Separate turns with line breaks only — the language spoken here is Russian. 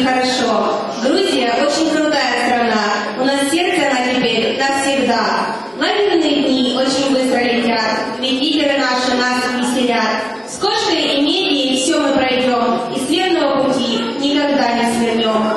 хорошо. Грузия очень крутая страна. У нас сердце она теперь навсегда. Лагерные дни очень быстро летят, ведь лидеры наши нас веселят. С кошкой и медией все мы пройдем, и с верного пути никогда не свернем.